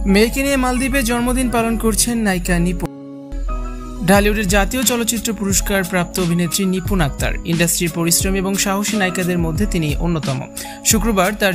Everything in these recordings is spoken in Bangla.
মেয়েকে নিয়ে মালদ্বীপে জন্মদিন পালন করছেন নায়িকা নিপুণ। ঢালিউডের জাতীয় চলচ্চিত্র পুরস্কার প্রাপ্ত অভিনেত্রী নিপুণ আক্তার ইন্ডাস্ট্রির পরিশ্রমী এবং সাহসী নায়িকাদের মধ্যে তিনি অন্যতম। শুক্রবার তার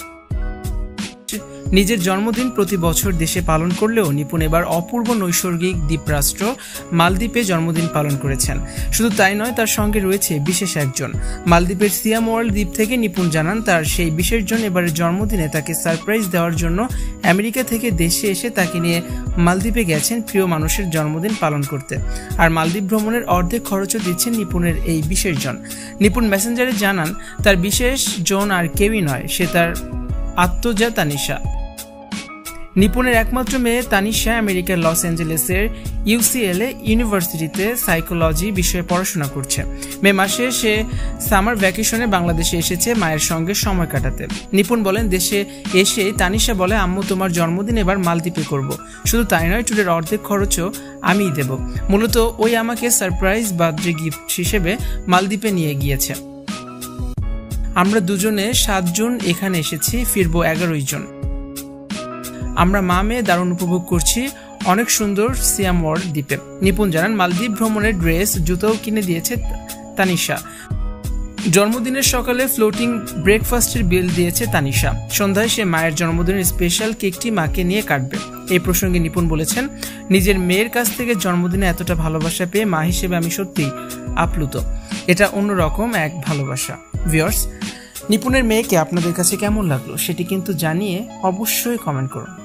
নিজের জন্মদিন প্রতি বছর দেশে পালন করলেও নিপুণ এবার অপূর্ব নৈসর্গিক দ্বীপরাষ্ট্র মালদ্বীপে জন্মদিন পালন করেছেন। শুধু তাই নয়, তার সঙ্গে রয়েছে বিশেষ একজন। মালদ্বীপের সিয়াম ওয়ার্ল্ড দ্বীপ থেকে নিপুণ জানান, তার সেই বিশেষজন এবারের জন্মদিনে তাকে সারপ্রাইজ দেওয়ার জন্য আমেরিকা থেকে দেশে এসে তাকে নিয়ে মালদ্বীপে গেছেন প্রিয় মানুষের জন্মদিন পালন করতে। আর মালদ্বীপ ভ্রমণের অর্ধেক খরচও দিচ্ছেন নিপুণের এই বিশেষজন। নিপুণ মেসেঞ্জারে জানান, তার বিশেষ জন আর কেউই নয়, সে তার আত্মজা তানিশা। নিপুণের একমাত্র মেয়ে তানিশা আমেরিকার লস অ্যাঞ্জেলেসের UCLA ইউনিভার্সিটিতে সাইকোলজি বিষয়ে পড়াশোনা করছে। মে মাসে সে সামার ভ্যাকেশনে বাংলাদেশে এসেছে মায়ের সঙ্গে সময় কাটাতে। নিপুণ বলেন, দেশে এসে তানিশা বলে, আম্মু তোমার জন্মদিন এবার মালদ্বীপে করব। শুধু তাই নয়, ট্যুরের অর্ধেক খরচও আমিই দেব। মূলত ওই আমাকে সারপ্রাইজ বার্থডে গিফট হিসেবে মালদ্বীপে নিয়ে গিয়েছে। আমরা দুজনে 7 জন এখানে এসেছি, ফিরবো 11 জন। আমরা মা মেয়ে দারুণ উপভোগ করছি অনেক সুন্দর সিয়াম ওয়ার্ল্ড দ্বীপে। নিপুণ জানান, মালদ্বীপ ভ্রমণের ড্রেস জুতোও কিনে দিয়েছে তানিশা। জন্মদিনের সকালে ফ্লোটিং ব্রেকফাস্টের বিল দিয়েছে তানিশা। সন্ধ্যায় সে মায়ের জন্মদিনের স্পেশাল কেকটি মাকে নিয়ে কাটবে। এই প্রসঙ্গে নিপুণ বলেছেন, নিজের মেয়ের কাছ থেকে জন্মদিনে এতটা ভালোবাসা পেয়ে মা হিসেবে আমি সত্যিই আপ্লুত। এটা অন্যরকম এক ভালোবাসা। ভিউয়ার্স, নিপুণের মেয়েকে আপনাদের কাছে কেমন লাগলো সেটি কিন্তু জানিয়ে অবশ্যই কমেন্ট করুন।